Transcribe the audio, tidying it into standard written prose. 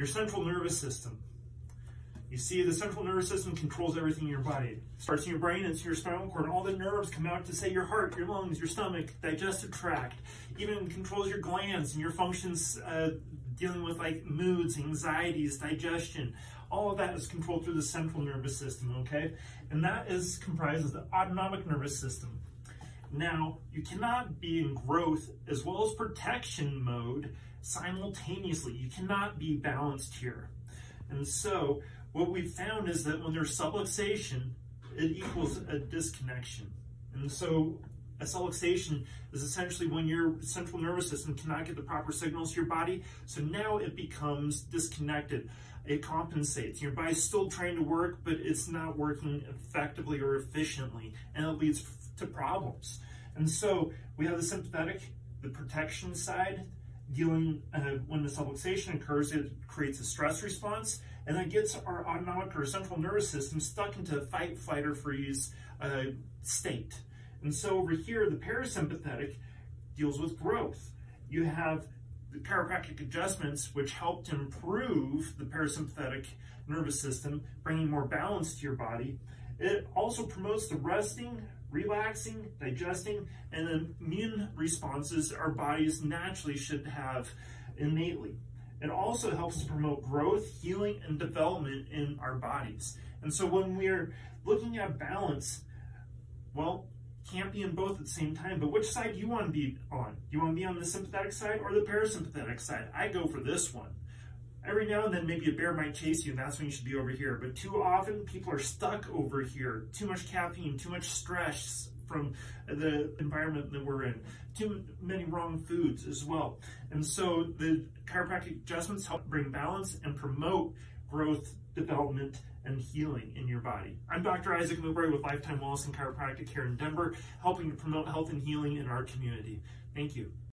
your central nervous system. You see, the central nervous system controls everything in your body. It starts in your brain, it's your spinal cord, and all the nerves come out to say your heart, your lungs, your stomach, digestive tract, even controls your glands and your functions dealing with like moods, anxieties, digestion. All of that is controlled through the central nervous system, okay? And that is comprised of the autonomic nervous system. Now, you cannot be in growth as well as protection mode simultaneously. You cannot be balanced here. And so, what we've found is that when there's subluxation, it equals a disconnection. And so a subluxation is essentially when your central nervous system cannot get the proper signals to your body, so now it becomes disconnected. It compensates. Your body's still trying to work, but it's not working effectively or efficiently, and it leads to problems. And so we have the sympathetic, the protection side, dealing when the subluxation occurs, it creates a stress response, and then gets our autonomic or central nervous system stuck into a fight, flight, or freeze state. And so over here, the parasympathetic deals with growth. You have the chiropractic adjustments, which help to improve the parasympathetic nervous system, bringing more balance to your body. It also promotes the resting, relaxing, digesting, and immune responses our bodies naturally should have innately. It also helps to promote growth, healing, and development in our bodies. And so when we're looking at balance, well, can't be in both at the same time, but which side do you want to be on? Do you want to be on the sympathetic side or the parasympathetic side? I go for this one. Every now and then, maybe a bear might chase you, and that's when you should be over here. But too often, people are stuck over here. Too much caffeine, too much stress from the environment that we're in. Too many wrong foods as well. And so the chiropractic adjustments help bring balance and promote growth, development, and healing in your body. I'm Dr. Isaac Newberry with Lifetime Wellness and Chiropractic here in Denver, helping to promote health and healing in our community. Thank you.